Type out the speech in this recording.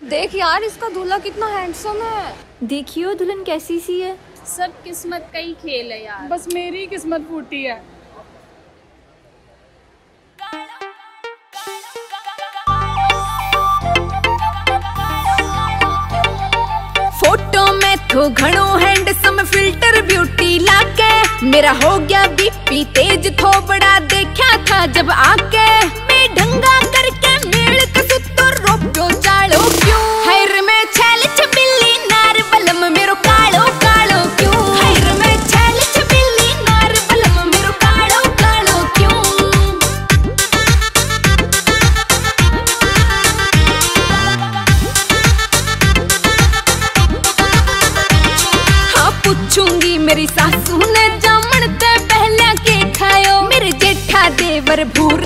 देख यार, इसका दूल्हा कितना हैंडसम है। देखियो दुल्हन कैसी सी है। सब किस्मत का ही खेल है यार। बस मेरी किस्मत फूटी है। फोटो में तो घणो हैंडसम फिल्टर ब्यूटी लाके मेरा हो गया बीपी तेज थोबड़ा देखा था जब आके मैं ढंगा करके मेल कसुतो रोप्यो चालो क्यों हैर में छैल छबिल्ली नार बलम मेरो कालो कालो क्यों हैर में छैल छबिल्ली नार बलम मेरो कालो कालो क्यों। हाँ पूछूंगी मेरी सासू ने जामन ते पहले के खायो मेरे जेठा देवर भूर